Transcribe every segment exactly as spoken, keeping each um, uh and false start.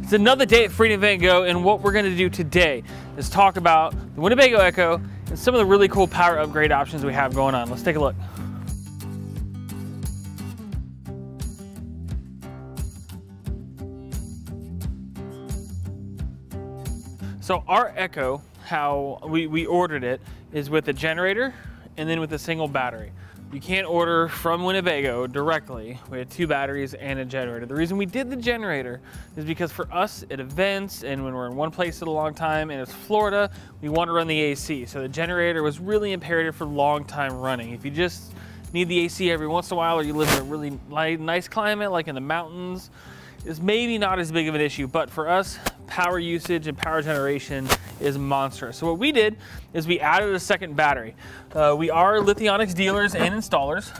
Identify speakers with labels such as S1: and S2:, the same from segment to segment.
S1: It's another day at Winnebago, and what we're gonna do today is talk about the Winnebago Ekko and some of the really cool power upgrade options we have going on. Let's take a look. So our Ekko, how we, we ordered it, is with a generator and then with a single battery. You can't order from Winnebago directly with two batteries and a generator. The reason we did the generator is because for us at events and when we're in one place at a long time and it's Florida, we want to run the A C. So the generator was really imperative for long time running. If you just need the A C every once in a while, or you live in a really nice climate like in the mountains, is maybe not as big of an issue. But for us, power usage and power generation is monstrous. So what we did is we added a second battery. Uh, we are Lithionics dealers and installers,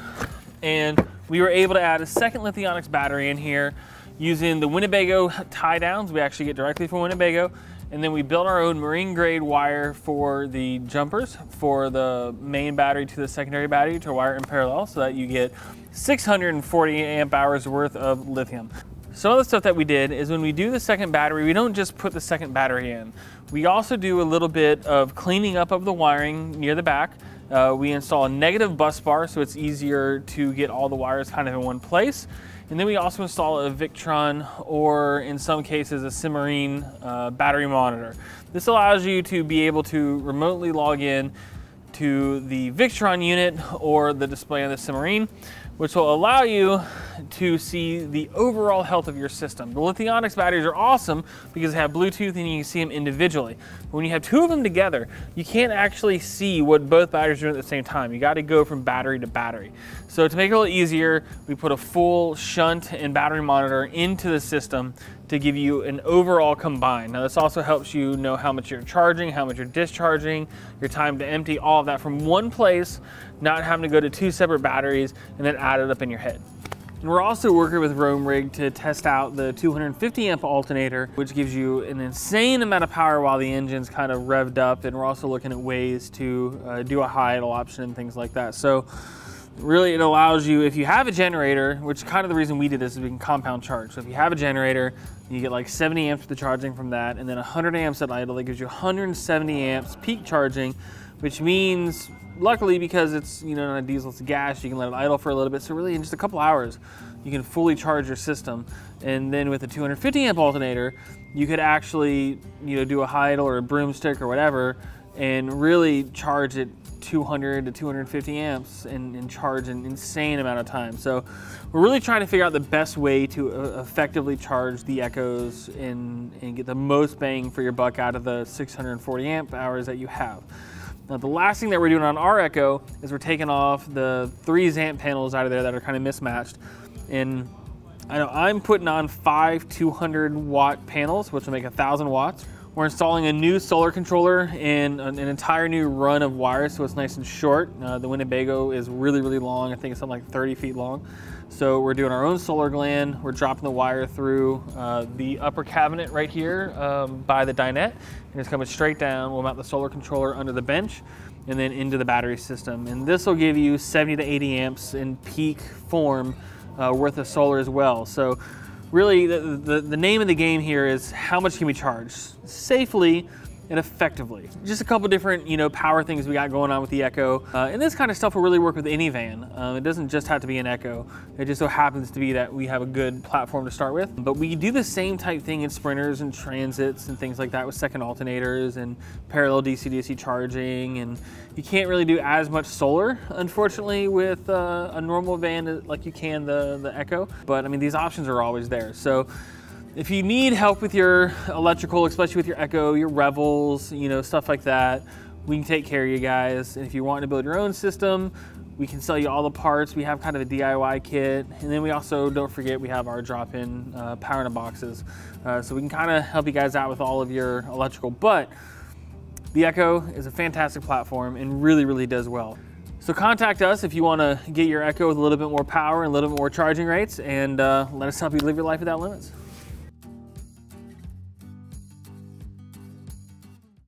S1: and we were able to add a second Lithionics battery in here using the Winnebago tie downs we actually get directly from Winnebago, and then we built our own marine grade wire for the jumpers for the main battery to the secondary battery to wire in parallel so that you get six hundred forty amp hours worth of lithium. Some of the stuff that we did is when we do the second battery, we don't just put the second battery in. We also do a little bit of cleaning up of the wiring near the back. Uh, we install a negative bus bar so it's easier to get all the wires kind of in one place. And then we also install a Victron, or in some cases a Cimarine uh, battery monitor. This allows you to be able to remotely log in to the Victron unit or the display on the Cimarine, which will allow you to see the overall health of your system. The Lithionics batteries are awesome because they have Bluetooth and you can see them individually. But when you have two of them together, you can't actually see what both batteries are doing at the same time. You gotta go from battery to battery. So to make it a little easier, we put a full shunt and battery monitor into the system to give you an overall combine. Now this also helps you know how much you're charging, how much you're discharging, your time to empty, all of that from one place, not having to go to two separate batteries and then add it up in your head. And we're also working with Roam Rig to test out the two hundred fifty amp alternator, which gives you an insane amount of power while the engine's kind of revved up. And we're also looking at ways to uh, do a high idle option and things like that. So really it allows you, if you have a generator, which kind of the reason we did this is we can compound charge. So if you have a generator, you get like seventy amps for the charging from that, and then one hundred amps at idle, that gives you one hundred seventy amps peak charging, which means, luckily because it's, you know, not a diesel, it's a gas, you can let it idle for a little bit. So really in just a couple hours, you can fully charge your system. And then with a two hundred fifty amp alternator, you could actually, you know, do a high idle or a broomstick or whatever, and really charge it two hundred to two hundred fifty amps and, and charge an insane amount of time. So we're really trying to figure out the best way to uh, effectively charge the Ekkos and, and get the most bang for your buck out of the six hundred forty amp hours that you have. Now the last thing that we're doing on our Ekko is we're taking off the three Zamp panels out of there that are kind of mismatched. And I know I'm putting on five two hundred watt panels, which will make a thousand watts. We're installing a new solar controller and an, an entire new run of wires, so it's nice and short. Uh, the Winnebago is really, really long. I think it's something like thirty feet long. So we're doing our own solar gland. We're dropping the wire through uh, the upper cabinet right here um, by the dinette, and it's coming straight down. We'll mount the solar controller under the bench and then into the battery system. And this will give you seventy to eighty amps in peak form uh, worth of solar as well. So really, the, the, the name of the game here is how much can we charge safely and effectively. Just a couple different, you know, power things we got going on with the Ekko. Uh, and this kind of stuff will really work with any van. Um, it doesn't just have to be an Ekko. It just so happens to be that we have a good platform to start with. But we do the same type thing in Sprinters and Transits and things like that with second alternators and parallel D C D C charging. And you can't really do as much solar, unfortunately, with uh, a normal van like you can the, the Ekko. But I mean, these options are always there. So if you need help with your electrical, especially with your Ekko, your Revels, you know, stuff like that, we can take care of you guys. And if you want to build your own system, we can sell you all the parts. We have kind of a D I Y kit. And then we also, don't forget, we have our drop-in uh, power in a boxes. Uh, so we can kind of help you guys out with all of your electrical. But the Ekko is a fantastic platform and really, really does well. So contact us if you want to get your Ekko with a little bit more power and a little bit more charging rates, and uh, let us help you live your life without limits.